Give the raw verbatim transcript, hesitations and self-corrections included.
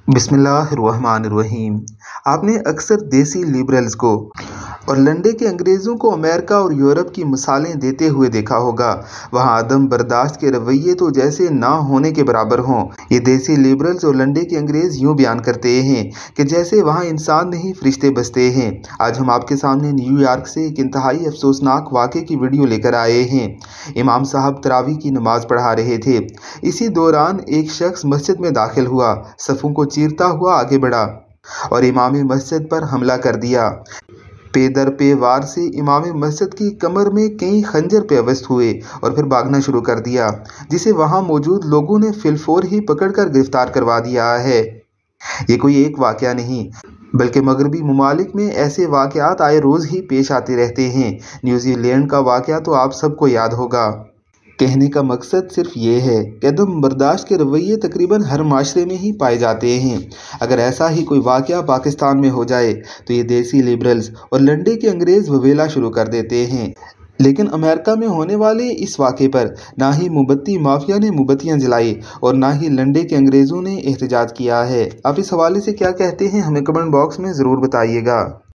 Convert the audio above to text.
बिस्मिल्लाहिर्रहमानिर्रहीम। आपने अक्सर देसी लिबरल्स को और लंडे के अंग्रेज़ों को अमेरिका और यूरोप की मिसालें देते हुए देखा होगा। वहाँ अदम बर्दाश्त के रवैये तो जैसे ना होने के बराबर हों। ये देसी लिबरल्स और लंडे के अंग्रेज़ यूँ बयान करते हैं कि जैसे वहाँ इंसान नहीं फरिश्ते बसते हैं। आज हम आपके सामने न्यूयॉर्क से एक इंतहाई अफसोसनाक वाक़े की वीडियो लेकर आए हैं। इमाम साहब तरावी की नमाज़ पढ़ा रहे थे। इसी दौरान एक शख्स मस्जिद में दाखिल हुआ, सफ़ों को चीरता हुआ आगे बढ़ा और इमाम मस्जिद पर हमला कर दिया। पे दर पे वार से इमाम मस्जिद की कमर में कई खंजर पेवस्त हुए और फिर भागना शुरू कर दिया, जिसे वहां मौजूद लोगों ने फिलफोर ही पकड़कर गिरफ्तार करवा दिया है। ये कोई एक वाकया नहीं, बल्कि मगरबी ममालिक में ऐसे वाकयात आए रोज़ ही पेश आते रहते हैं। न्यूजीलैंड का वाकया तो आप सबको याद होगा। कहने का मकसद सिर्फ ये है कि अदम बर्दाश्त के रवैये तकरीबन हर माशरे में ही पाए जाते हैं। अगर ऐसा ही कोई वाक़या पाकिस्तान में हो जाए तो ये देसी लिबरल्स और लंडे के अंग्रेज़ ववेला शुरू कर देते हैं। लेकिन अमेरिका में होने वाले इस वाक़े पर ना ही मोमबत्ती माफिया ने मोमबत्तियाँ जलाई और ना ही लंडे के अंग्रेज़ों ने एहतजाज किया है। आप इस हवाले से क्या कहते हैं, हमें कमेंट बॉक्स में ज़रूर बताइएगा।